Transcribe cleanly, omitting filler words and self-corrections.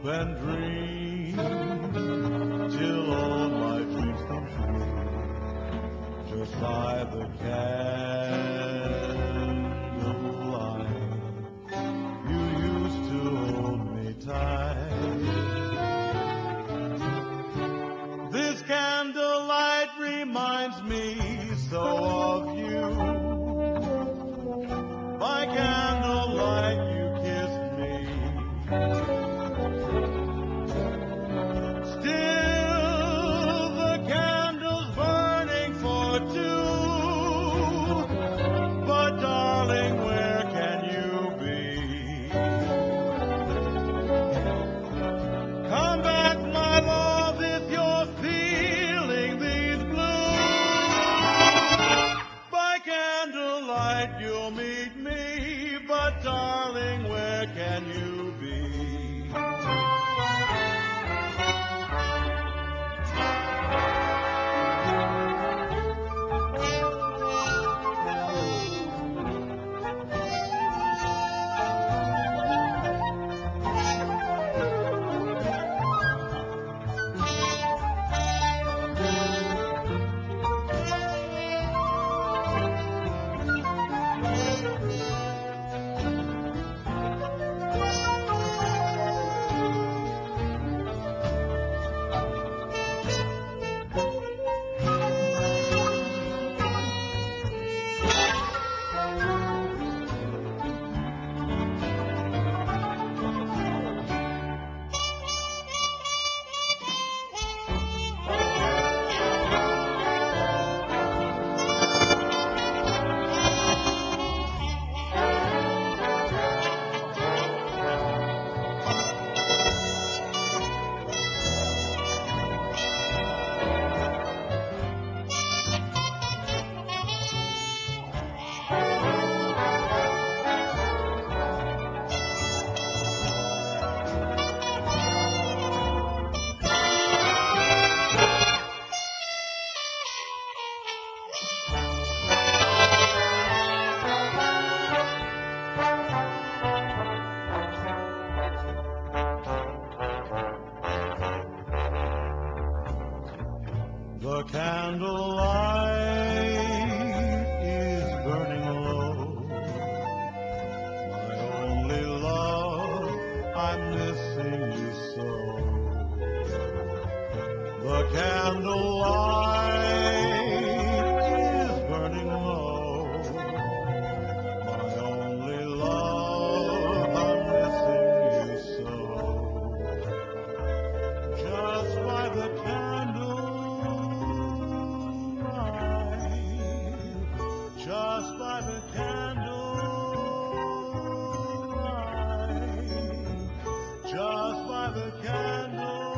and dream till all my dreams come true. Just by the candlelight, you used to hold me tight. This candlelight reminds me so of you. By candlelight you kissed me. Still the candle's burning for two. But darling, where can you be? Come back, my love, if you're feeling these blues. By candlelight you'll meet me, but darling, where can you be? The candlelight is burning low. My only love, I'm missing you so. The candlelight is burning low. My only love, I'm missing you so. Just by the just by the candlelight, just by the candlelight.